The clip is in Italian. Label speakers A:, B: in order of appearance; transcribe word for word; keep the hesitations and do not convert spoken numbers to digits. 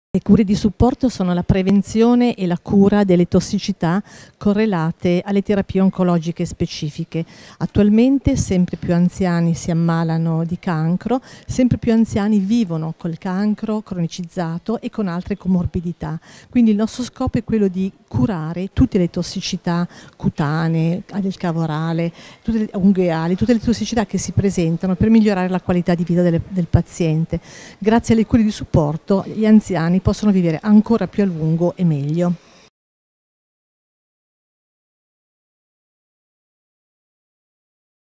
A: Le cure di supporto sono la prevenzione e la cura delle tossicità correlate alle terapie oncologiche specifiche. Attualmente sempre più anziani si ammalano di cancro, sempre più anziani vivono col cancro cronicizzato e con altre comorbidità. Quindi il nostro scopo è quello di curare tutte le tossicità cutanee, del cavo orale, tutte le ungueali, tutte le tossicità che si presentano per migliorare la qualità di vita delle, del paziente. Grazie alle cure di supporto gli anziani possono vivere ancora più a lungo e meglio.